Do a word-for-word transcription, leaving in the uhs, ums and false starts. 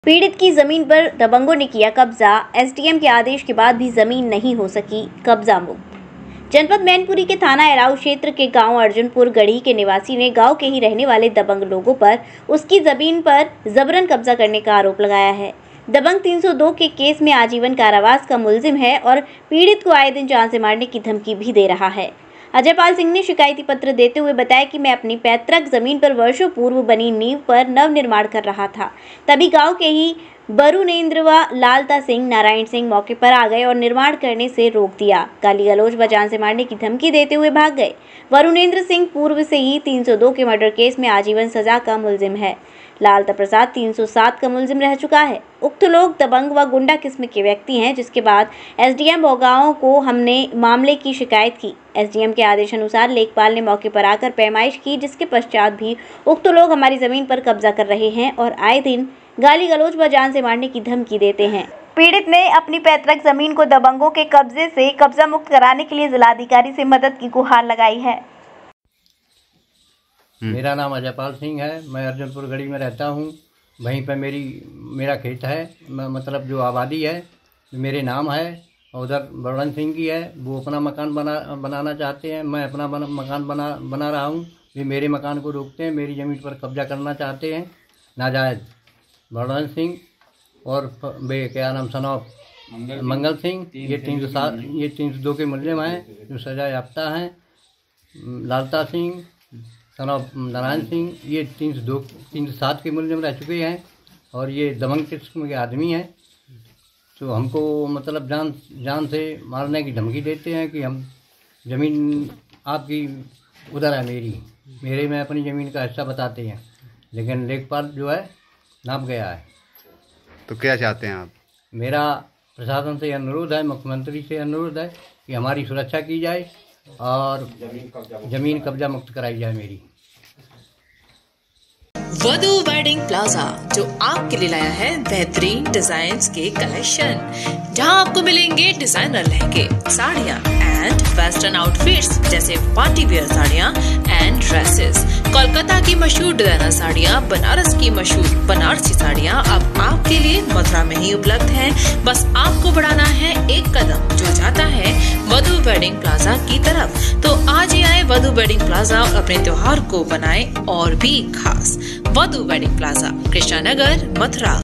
पीड़ित की जमीन पर दबंगों ने किया कब्जा। एसडीएम के आदेश के बाद भी जमीन नहीं हो सकी कब्जा मुक्त। जनपद मैनपुरी के थाना एराऊ क्षेत्र के गांव अर्जुनपुर गढ़ी के निवासी ने गांव के ही रहने वाले दबंग लोगों पर उसकी जमीन पर जबरन कब्जा करने का आरोप लगाया है। दबंग तीन सौ दो के केस में आजीवन कारावास का मुलजिम है और पीड़ित को आए दिन जान से मारने की धमकी भी दे रहा है। अजयपाल सिंह ने शिकायती पत्र देते हुए बताया कि मैं अपनी पैतृक जमीन पर वर्षों पूर्व बनी नींव पर नव निर्माण कर रहा था। तभी गांव के ही वरुणेंद्र व लालता सिंह नारायण सिंह मौके पर आ गए और निर्माण करने से रोक दिया। गाली गलौज व जान से मारने की धमकी देते हुए भाग गए। वरुणेंद्र सिंह पूर्व से ही तीन सौ दो के मर्डर केस में आजीवन सजा का मुलजिम है। लालता प्रसाद तीन सौ सात का मुलजिम रह चुका है। उक्त लोग दबंग व गुंडा किस्म के व्यक्ति हैं, जिसके बाद एसडीएम भोगांव को हमने मामले की शिकायत की। एसडीएम के आदेशानुसार लेखपाल ने मौके पर आकर पैमाइश की, जिसके पश्चात भी उक्त लोग हमारी जमीन पर कब्जा कर रहे हैं और आए दिन गाली गलौज व जान से मारने की धमकी देते हैं। पीड़ित ने अपनी पैतृक जमीन को दबंगों के कब्जे से कब्जा मुक्त कराने के लिए जिलाधिकारी से मदद की गुहार लगाई है। मेरा नाम अजयपाल सिंह है। मैं अर्जुनपुर गढ़ी में रहता हूँ। वहीं पर मेरी मेरा खेत है, मतलब जो आबादी है मेरे नाम है। उधर वरुण सिंह की है, वो अपना मकान बना बनाना चाहते हैं। मैं अपना बना, मकान बना बना रहा हूँ। वे मेरे मकान को रोकते हैं, मेरी ज़मीन पर कब्जा करना चाहते हैं नाजायज़। वरुण सिंह और वे क्या नाम सनौफ मंगल, मंगल सिंह, ये तीन सौ सात ये तीन सौ दो के मुलजिम हैं जो सजा याफ्ता हैं। लालता सिंह सनौफ नारायण सिंह, ये तीन सौ दो तीन सौ सात के मुलजिम रह चुके हैं और ये दबंग किस्म के आदमी हैं। तो हमको मतलब जान जान से मारने की धमकी देते हैं कि हम ज़मीन आपकी उधर है, मेरी मेरे में अपनी ज़मीन का हिस्सा बताते हैं, लेकिन लेखपाल जो है नाप गया है। तो क्या चाहते हैं आप? मेरा प्रशासन से अनुरोध है, मुख्यमंत्री से अनुरोध है कि हमारी सुरक्षा की जाए और ज़मीन कब्जा मुक्त कराई जाए मेरी। वधु वेडिंग प्लाजा जो आपके लिए लाया है बेहतरीन डिजाइन्स के कलेक्शन, जहां आपको मिलेंगे डिजाइनर लहंगे, साड़ियां एंड वेस्टर्न आउटफिट्स जैसे पार्टी वियर साड़ियां एंड ड्रेसेस। कोलकाता की मशहूर डिजाइनर साड़ियां, बनारस की मशहूर बनारसी साड़ियां अब आपके लिए मथुरा में ही उपलब्ध हैं। बस आपको बढ़ाना है एक कदम, जो जाता है वधु वेडिंग प्लाजा की तरफ। तो आज ही आए वधु वेडिंग प्लाजा और अपने त्योहार को बनाएं और भी खास। Vadhu wedding plaza, Krishna Nagar, Mathura.